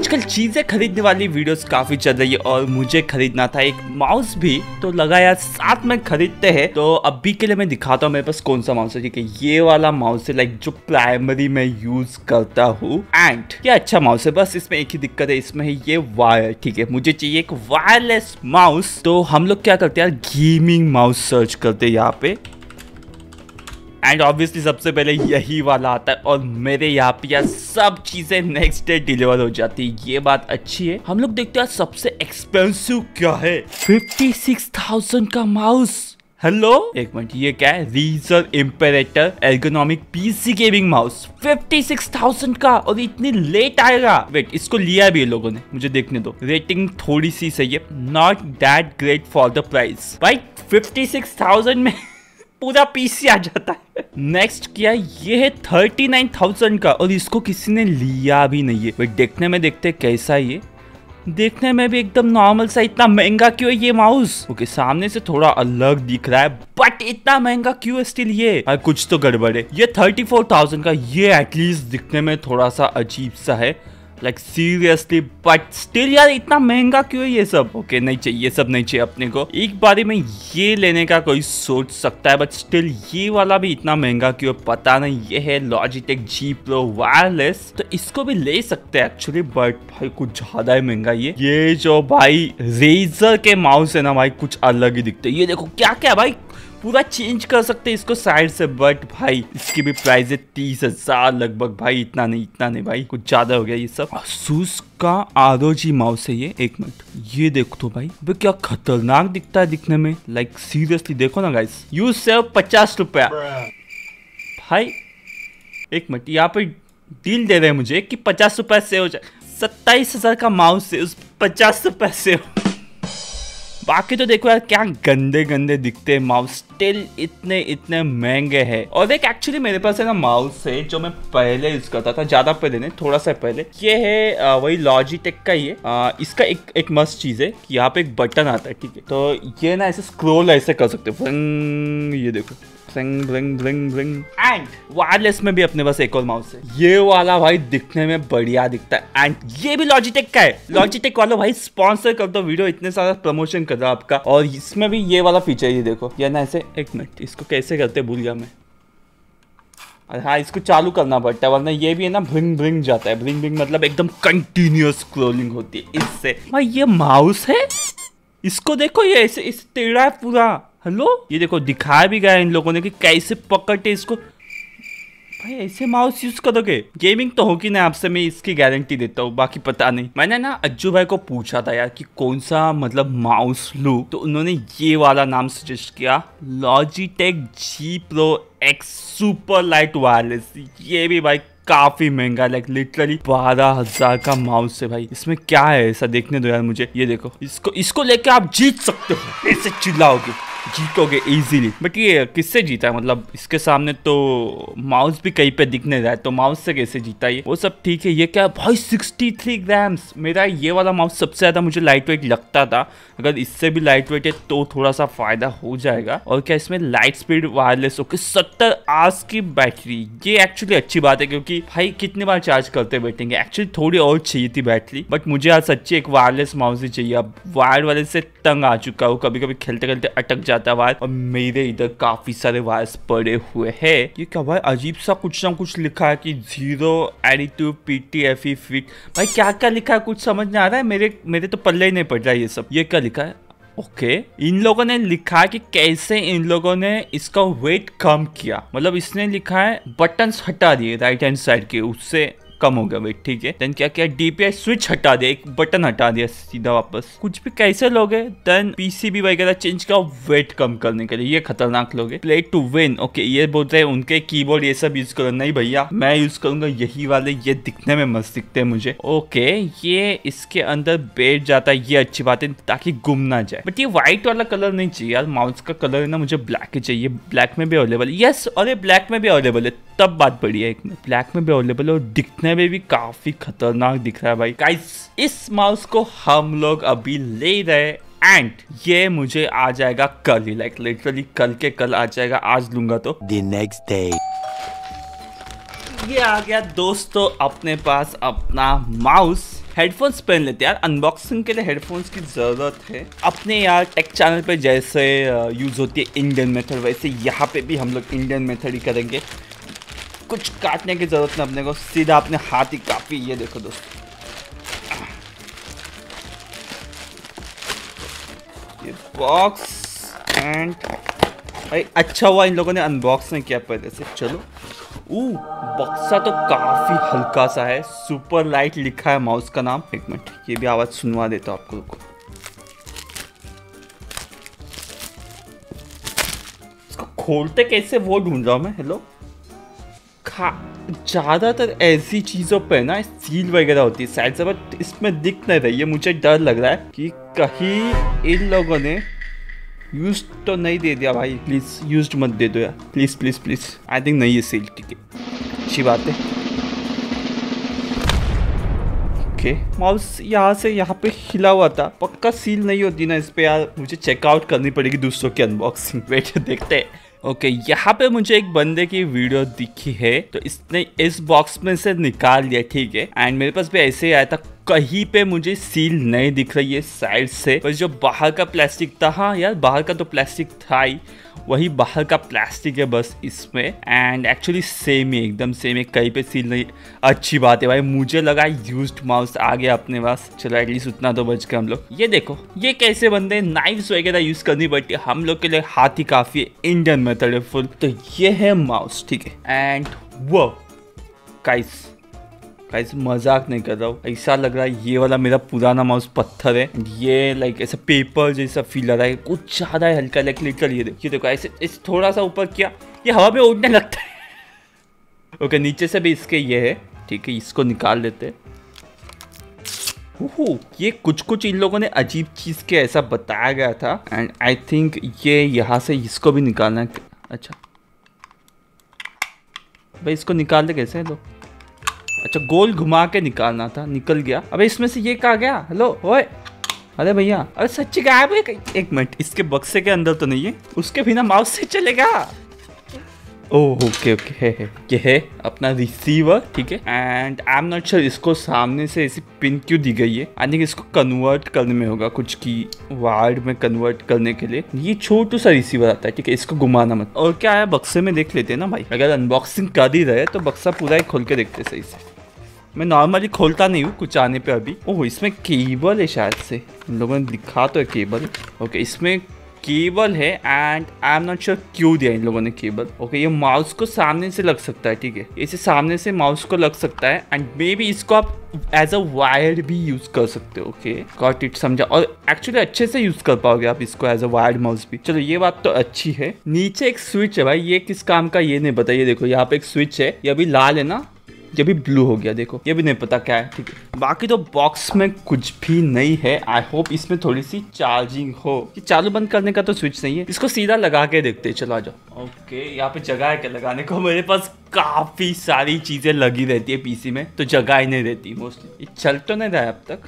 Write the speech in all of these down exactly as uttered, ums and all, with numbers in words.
आजकल चीजें खरीदने वाली वीडियोस काफी चल रही है और मुझे खरीदना था एक माउस भी, तो लगा यार साथ में खरीदते हैं। तो अभी के लिए मैं दिखाता हूँ मेरे पास कौन सा माउस है। ठीक है, ये वाला माउस है, लाइक जो प्राइमरी में यूज करता हूँ एंड ये अच्छा माउस है। बस इसमें एक ही दिक्कत है, इसमें है ये वायर। ठीक है, मुझे चाहिए एक वायरलेस माउस। तो हम लोग क्या करते हैं यार, गेमिंग माउस सर्च करते हैं यहाँ पे एंड ऑब्वियसली सबसे पहले यही वाला आता है और मेरे यहाँ पे यार सब चीजें नेक्स्ट डे डिलीवर हो जाती है। ये बात अच्छी है। हम लोग देखते हैं सबसे एक्सपेंसिव क्या है। फिफ्टी सिक्स थाउजेंड का माउस। हेलो एक मिनट, ये क्या है? Razer Imperator ergonomic PC gaming mouse fifty six thousand का और इतनी लेट आएगा। वेट, इसको लिया भी है लोगों ने, मुझे देखने दो। रेटिंग थोड़ी सी सही है, not that great for the price. भाई फिफ्टी सिक्स थाउजेंड में पूरा पीसी आ जाता है। नेक्स्ट क्या, ये है थर्टी नाइन थाउजेंड का और इसको किसी ने लिया भी नहीं है। भाई देखने में देखते कैसा है ये, देखने में भी एकदम नॉर्मल सा। इतना महंगा क्यों है ये माउस? ओके, सामने से थोड़ा अलग दिख रहा है बट इतना महंगा क्यों है स्टिल ये? आ, कुछ तो गड़बड़ है। ये थर्टी फोर थाउजेंड का, ये एटलीस्ट दिखने में थोड़ा सा अजीब सा है, लाइक सीरियसली, बट स्टिल यार इतना महंगा क्यों है ये सब? ओके okay, नहीं चाहिए, ये सब नहीं चाहिए अपने को। एक बारी में ये लेने का कोई सोच सकता है बट स्टिल ये वाला भी इतना महंगा क्यों है पता नहीं। ये है लॉजिटेक जी प्रो वायरलेस, तो इसको भी ले सकते हैं एक्चुअली, बट भाई कुछ ज्यादा ही महंगा ये। ये जो भाई रेजर के माउस है ना भाई, कुछ अलग ही दिखते हैं। ये देखो क्या क्या भाई, पूरा चेंज कर सकते हैं इसको साइड से, बट भाई इसकी भी प्राइस है तीस हजार लगभग। भाई इतना नहीं, इतना नहीं भाई, कुछ ज्यादा हो गया ये सब। Asus का आर ओ जी माउस है ये। एक मिनट, ये देखो तो भाई, भाई क्या खतरनाक दिखता है दिखने में, लाइक सीरियसली देखो ना गाइस। यू सेव पचास रुपया भाई। एक मिनट, यहाँ पे डील दे रहे हैं मुझे कि पचास रुपए से हो जाए। सत्ताईस हजार का माउस है, उस पचास रुपए से हो। बाकी तो देखो यार क्या गंदे गंदे दिखते हैं माउस, स्टिल इतने इतने महंगे हैं। और एक एक्चुअली मेरे पास है ना माउस है जो मैं पहले यूज करता था, ज्यादा पहले नहीं, थोड़ा सा पहले। ये है आ, वही लॉजिटेक का ही है। आ, इसका एक एक मस्त चीज है कि यहाँ पे एक बटन आता है। ठीक है, तो ये ना ऐसे स्क्रॉल ऐसे कर सकते हो। ये देखो, bling bling bling bling. And wireless में भी अपने पास एक और माउस है, ये वाला भाई दिखने में बढ़िया दिखता है एंड ये भी लॉजिटेक का है। लॉजिटेक वाला भाई स्पॉन्सर कर दो वीडियो, इतने सारा प्रमोशन कर रहा है आपका। और इसमें भी ये वाला फीचर, ये देखो, ये ना ऐसे, एक मिनट इसको कैसे करते भूल गया मैं। हाँ, इसको चालू करना पड़ता है वरना ये भी है ना ब्लिंग ब्लिंग जाता है। ब्लिंग ब्लिंग मतलब एकदम कंटिन्यूअस स्क्रॉलिंग होती है इससे। भाई ये माउस है, इसको देखो, ये ऐसे इस टेढ़ा है पूरा। हेलो, ये देखो दिखाया भी गया इन लोगों ने कि कैसे पकड़ते इसको। भाई ऐसे माउस यूज करोगे? गेमिंग तो होगी ना आपसे, मैं इसकी गारंटी देता हूँ, बाकी पता नहीं। मैंने ना अज्जू भाई को पूछा था यार कि कौन सा मतलब माउस लूं, तो उन्होंने ये वाला नाम सजेस्ट किया, Logitech G pro X super light wireless. ये भी भाई काफी महंगा, लाइक लिटरली बारह हजार का माउस है भाई। इसमें क्या है ऐसा, देखने दो यार मुझे। ये देखो, इसको इसको लेके आप जीत सकते हो, ऐसे चिल्लाओगे जीतोगे इजीली। बट ये किससे जीता है, मतलब इसके सामने तो माउस भी कहीं पे दिख नहीं रहा है, तो माउस से कैसे जीता है? वो सब ठीक है। ये क्या भाई, सिक्सटी थ्री ग्राम्स। मेरा ये वाला माउस सबसे ज्यादा मुझे लाइट वेट लगता था, अगर इससे भी लाइट वेट है तो थोड़ा सा फायदा हो जाएगा। और क्या इसमें लाइट स्पीड वायरलेस होकर सत्तर आवर्स की बैटरी, ये एक्चुअली अच्छी बात है क्योंकि भाई कितनी बार चार्ज करते बैठेंगे। एक्चुअली थोड़ी और चाहिए थी बैटरी, बट मुझे आज सच्ची एक वायरलेस माउस ही चाहिए। अब वायर वाले से तंग आ चुका हूँ, कभी कभी खेलते खेलते अटक जाता है वायर, और मेरे इधर काफी सारे वायर्स पड़े हुए हैं। ये क्या भाई, अजीब सा कुछ ना कुछ लिखा है कि जीरो एडिटिव पीटीएफई फिट। भाई क्या क्या लिखा है कुछ समझ नहीं आ रहा है, मेरे मेरे तो पल्ले ही नहीं पड़ रहा है ये सब। ये क्या लिखा है? Okay okay. इन लोगों ने लिखा है कि कैसे इन लोगों ने इसका वेट कम किया, मतलब इसने लिखा है बटन्स हटा दिए राइट हैंड साइड के, उससे कम हो गया वेट। ठीक है, देन क्या क्या डीपीआई स्विच हटा दिया, एक बटन हटा दिया सीधा वापस। कुछ भी कैसे लोगे? देन पीसीबी वगैरह चेंज किया वेट कम करने के लिए। ये खतरनाक लोगे। प्ले टू विन, ओके ये बोलते हैं उनके कीबोर्ड ये सब यूज करो। नहीं भैया, मैं यूज करूंगा यही वाले, ये दिखने में मस्त दिखते हैं मुझे। ओके, ये इसके अंदर बैठ जाता है, ये अच्छी बात है ताकि गुम ना जाए। बट ये व्हाइट वाला कलर नहीं चाहिए यार, माउस का कलर है ना मुझे ब्लैक ही चाहिए। ब्लैक में भी अवेलेबल है, यस, और ये ब्लैक में भी अवेलेबल है, तब बात बढ़िया है। एक में ब्लैक में भी अवेलेबल है और दिखने में भी काफी खतरनाक दिख रहा है भाई। गाइस, इस माउस को हम लोग अभी ले रहे एंड ये मुझे आ जाएगा कल ही, लाइक लिटरली कल के कल आ जाएगा। आज लूंगा तो द नेक्स्ट डे ये आ गया दोस्तों अपने पास अपना माउस। हेडफोन्स पहन लेते यार, अनबॉक्सिंग के लिए हेडफोन्स की ज़रूरत है अपने यार। टेक चैनल पे जैसे यूज़ होती है इंडियन मेथड, वैसे यहाँ पे भी हम लोग इंडियन मेथड ही करेंगे। कुछ काटने की ज़रूरत नहीं अपने को, सीधा अपने हाथ ही काफ़ी। ये देखो दोस्तों, ये बॉक्स एंड भाई अच्छा हुआ इन लोगों ने अनबॉक्स नहीं किया पहले से। चलो, ऊ बक्सा तो काफी हल्का सा है, सुपर लाइट लिखा है माउस का नाम। एक मिनट, ये भी आवाज सुनवा देता हूँ आपको, रुको। इसको खोलते कैसे वो ढूंढ रहा हूँ मैं। हेलो, खा ज्यादातर ऐसी चीजों पे ना सील वगैरह होती है साइड से, बट इसमें दिख नहीं रही है। मुझे डर लग रहा है कि कहीं इन लोगों ने यूज तो नहीं दे दिया भाई। प्लीज यूज्ड मत दे दो यार, please please please. I think नहीं है सील, ठीक है, अच्छी बात है। ओके, माउस यहाँ से यहाँ पे हिला हुआ था, पक्का सील नहीं होती ना इस पे यार। मुझे चेकआउट करनी पड़ेगी दूसरों की अनबॉक्सिंग। वेट देखते हैं। ओके okay, यहाँ पे मुझे एक बंदे की वीडियो दिखी है, तो इसने इस बॉक्स में से निकाल लिया, ठीक है। एंड मेरे पास भी ऐसे ही आया था, कहीं पे मुझे सील नहीं दिख रही है साइड से, बस जो बाहर का प्लास्टिक था, हाँ यार बाहर का तो प्लास्टिक था ही, वही बाहर का प्लास्टिक है बस इसमें। एंड एक्चुअली सेम ही, एकदम सेम है, कहीं पे सील नहीं। अच्छी बात है भाई, मुझे लगा यूज्ड माउस आ गया अपने पास। चलो एटलीस्ट उतना तो बच गए हम लोग। ये देखो, ये कैसे बंदे नाइफ्स वगैरह यूज करनी पड़ती है, हम लोग के लिए हाथ ही काफी है, इंडियन मेथड है फुल। तो ये है माउस, ठीक है। एंड वो गाइस गाइस मजाक नहीं कर रहा हूँ, ऐसा लग रहा है ये वाला मेरा पुराना माउस पत्थर है। ये लाइक ऐसा पेपर जैसा फील आ रहा है, कुछ ज्यादा है हल्का, लाइक लिटरली ये देखो, ये देखो ऐसे इस थोड़ा सा ऊपर किया, ये हवा में उड़ने लगता है। ओके okay, नीचे से भी इसके ये है, ठीक है, इसको निकाल देते हैं। ओहो, ये कुछ कुछ इन लोगों ने अजीब चीज के ऐसा बताया गया था। एंड आई थिंक ये यहाँ से इसको भी निकालना है। अच्छा भाई, इसको निकाल दे कैसे लोग? अच्छा, गोल घुमा के निकालना था, निकल गया। अबे इसमें से ये कहाँ गया? हेलो ओए, अरे भैया, अरे सच्ची गायब है। एक मिनट, इसके बक्से के अंदर तो नहीं है? उसके बिना माउस से चलेगा? ओह ओके ओके, है है ये है अपना रिसीवर, ठीक है। And I am not sure इसको सामने से ऐसी पिन क्यों दी गई है। आई थिंक इसको कन्वर्ट करने में होगा, कुछ की वर्ड में कन्वर्ट करने के लिए। ये छोटू सा रिसीवर आता है, ठीक है, इसको घुमाना मत। और क्या है, बक्से में देख लेते हैं ना भाई, अगर अनबॉक्सिंग कर ही रहे तो बक्सा पूरा ही खोल के देखते सही से। मैं नॉर्मली खोलता नहीं हूँ कुछ आने पे अभी। ओह, इसमें केबल है शायद से, इन लोगों ने दिखा तो है केबल। ओके, इसमें केबल है and I am not sure क्यों दिया इन लोगों ने केबल। ओके, ये माउस को सामने से लग सकता है, ठीक है, इसे सामने से माउस को लग सकता है। एंड मे बी इसको आप एज अ वायर भी यूज कर सकते हो। ओके गॉट इट, समझा। और एक्चुअली अच्छे से यूज कर पाओगे आप इसको एज अ वायर्ड माउस भी। चलो ये बात तो अच्छी है। नीचे एक स्विच है भाई, ये किस काम का ये नहीं पता। ये देखो यहाँ पे एक स्विच है, ये अभी लाल है ना, ये भी ब्लू हो गया, देखो ये भी नहीं पता क्या है, ठीक है। बाकी तो बॉक्स में कुछ भी नहीं है। आई होप इसमें थोड़ी सी चार्जिंग हो। ये चालू बंद करने का तो स्विच नहीं है, इसको सीधा लगा के देखते हैं। चलो आ जाओ। ओके, यहाँ पे जगह है क्या लगाने को? मेरे पास काफी सारी चीजें लगी रहती है पीसी में, तो जगह ही नहीं रहती मोस्टली। ये चल तो नहीं रहा है अब तक।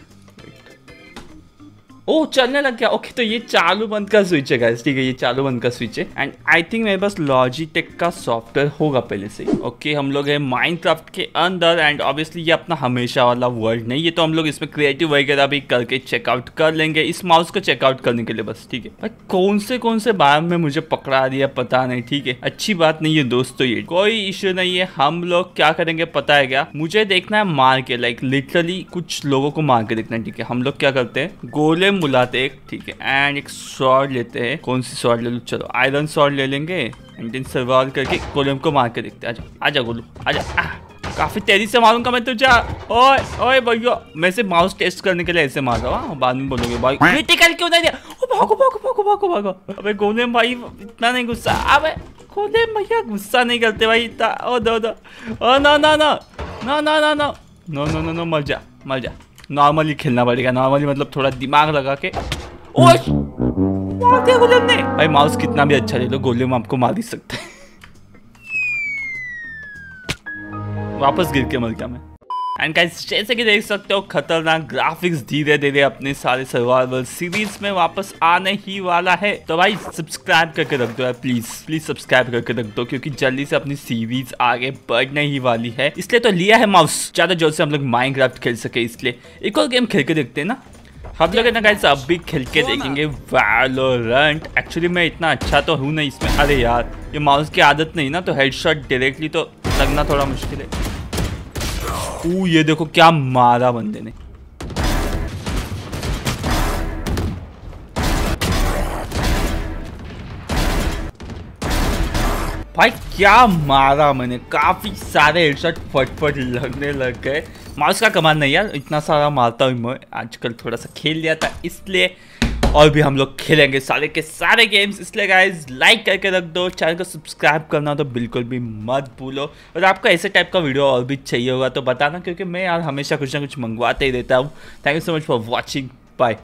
ओह, चलने लग गया। ओके, तो ये चालू बंद का स्विच है गाइस, ठीक है, ये चालू बंद का स्विच है। एंड आई थिंक मेरे पास लॉजिटेक का सॉफ्टवेयर होगा पहले से। ओके, हम लोग हैं माइनक्राफ्ट के अंदर। एंड ऑब्वियसली ये अपना हमेशा वाला वर्ल्ड नहीं है, तो हम लोग इसमें क्रिएटिव वगैरह भी करके चेकआउट कर लेंगे इस माउस को चेकआउट करने के लिए बस, ठीक है। भाई कौन से कौन से बार में मुझे पकड़ा दिया पता नहीं, ठीक है, अच्छी बात नहीं है दोस्तों, ये कोई इश्यू नहीं है। हम लोग क्या करेंगे पता है क्या? मुझे देखना है मार के, लाइक लिटरली कुछ लोगों को मार के देखना है, ठीक है। हम लोग क्या करते हैं, गोले बुलाते एक, ठीक है, एंड एक स्वॉर्ड लेते हैं। कौन सी स्वॉर्ड ले लूं? चलो आयरन स्वॉर्ड ले लेंगे। एंड देन सर्वाइव करके गोलेम को मार के देखते हैं। आजा आजा गोलू आजा। काफी तेजी से मारूंगा मैं तुझे। ओए ओए भैया, मैं से माउस टेस्ट करने के लिए ऐसे मार रहा हूँ, बाद में बोलोगे भाई क्रिटिकल क्यों नहीं दिया। ओ भागो भागो भागो भागो भागो। अबे गोलेम भाई इतना नहीं गुस्सा। अबे गोलेम भैया गुस्सा नहीं करते भाई इतना। ओ दो दो। Oh no no no no no no no no no no no मर जा मर जा। नॉर्मली खेलना पड़ेगा, नॉर्मली मतलब थोड़ा दिमाग लगा के। ओए मार दिया गोलेम ने। भाई माउस कितना भी अच्छा ले लो, गोलेम आपको मार ही सकता है। वापस गिर के मर गया मैं। एंड गाइस जैसे कि देख सकते हो खतरनाक ग्राफिक्स धीरे धीरे अपने सारे सर्वाइवल सीरीज में वापस आने ही वाला है। तो भाई सब्सक्राइब करके रख दो यार, प्लीज प्लीज सब्सक्राइब करके रख दो, क्योंकि जल्दी से अपनी सीरीज आगे बढ़ने ही वाली है। इसलिए तो लिया है माउस, ज्यादा जोर से हम लोग माइनक्राफ्ट खेल सके, इसलिए एक और गेम खेल के देखते हैं ना हम लोग। ना गाइस अब भी खेल के देखेंगे वैलोरेंट। एक्चुअली मैं इतना अच्छा तो हूँ नहीं इसमें। अरे यार ये माउस की आदत नहीं ना, तो हेडशॉट डायरेक्टली तो लगना थोड़ा मुश्किल है। ओ ये देखो क्या मारा बंदे ने। भाई क्या मारा मैंने, काफी सारे हेडशॉट फटफट लगने लग गए। माउस का कमाल नहीं यार, इतना सारा मारता हूँ मैं आजकल, थोड़ा सा खेल लिया था इसलिए। और भी हम लोग खेलेंगे सारे के सारे गेम्स, इसलिए गाइज लाइक करके रख दो, चैनल को सब्सक्राइब करना तो बिल्कुल भी मत भूलो। और आपको ऐसे टाइप का वीडियो और भी चाहिए होगा तो बताना, क्योंकि मैं यार हमेशा कुछ ना कुछ मंगवाते ही रहता हूँ। Thank you so much for watching.